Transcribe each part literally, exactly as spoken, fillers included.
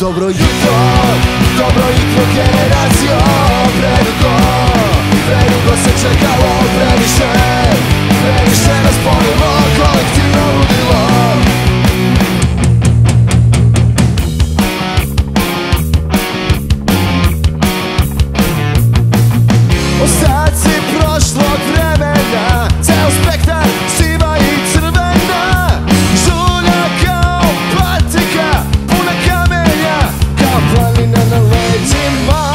Dobro jutro, dobro jutro generacijo. Predugo, predugo se čekalo, previše, previše nas ponelo kolektivno ludilo. Ostaci prošlog vremena, ceo spektar siva i crvena, žulja kao patika, puna kamenja, kao planina na leđima.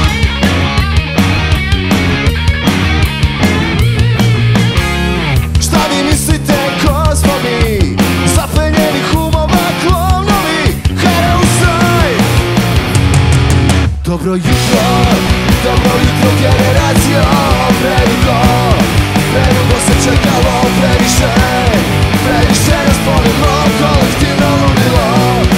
Šta vi mislite ko smo mi, zaplenjeni humova klovnovi, hara ustaj. Dobro jutro, dobro jutro generacijo. Predugo, predugo se čekalo, previše, previše nas ponelo kolektivno ludilo.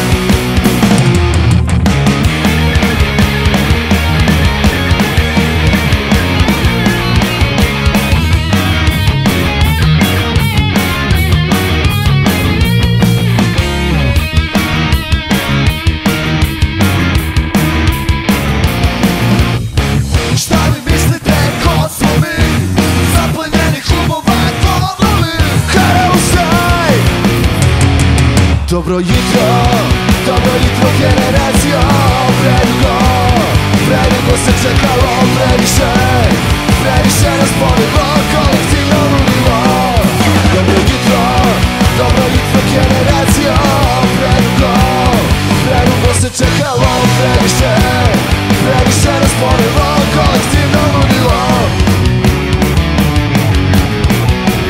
Dobro jutro, dobro jutro generacijo. Predugo, predugo se čekalo, previše, previše nas ponelo kolektivno ludilo. Dobro jutro, dobro jutro generacijo. Predugo, predugo se čekalo, previše, previše nas ponelo kolektivno ludilo.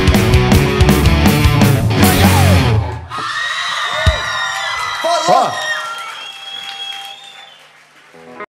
Oh!